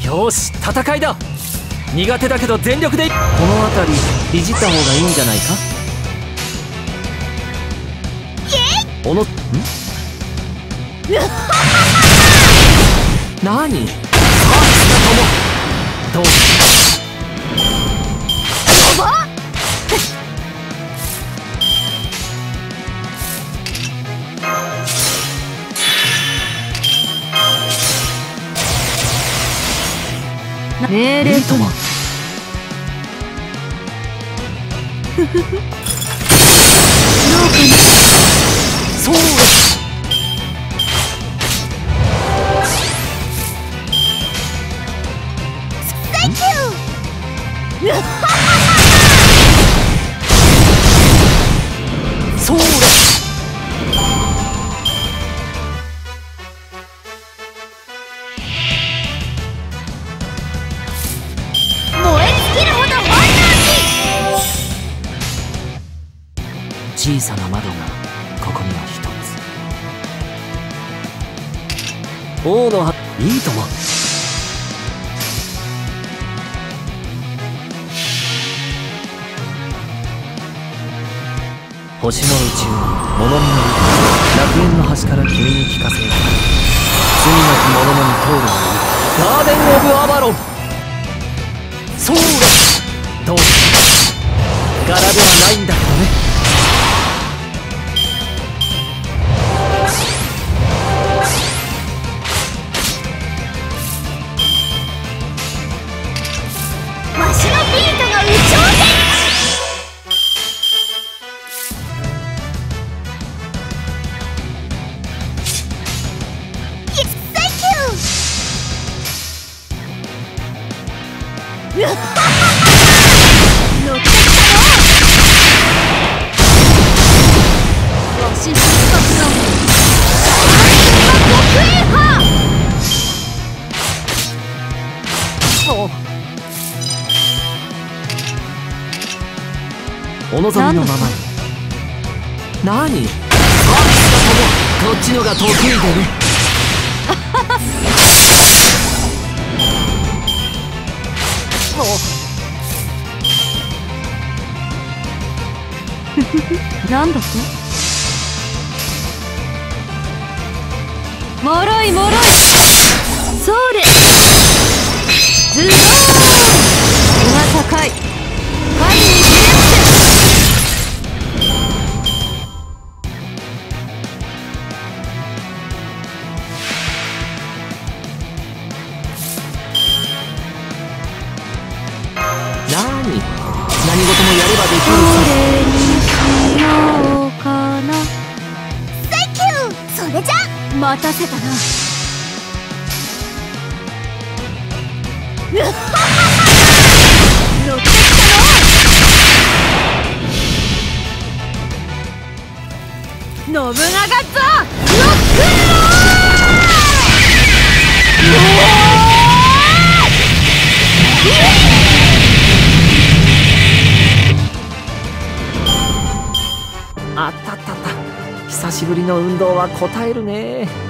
よし戦いだ。苦手だけど全力で。この辺りいじった方がいいんじゃないか。おのん何さあどう命令とはそうそうだ。小さな窓がここには一つ。王のいいとも。星の宇宙に物見の楽園の端から君に聞かせよう。罪なき者のに通るがいい。ガーデン・オブ・アバロン。そうだ。どう柄ではないんだけどね。 わしのビートが有頂天。乗ってきたの。わし復活の極限派。 お望みのままに。何さあこっちのが得意でね。 なんだと。もろいもろい。それズドーン。おが高い。神にひれ伏せ。 何事もやればできるさ。 どれにしようかな。センキュー。それじゃ待たせたな。乗ってきたの。信長ザ・ロックンロール。 あったったった。久しぶりの運動は応えるね。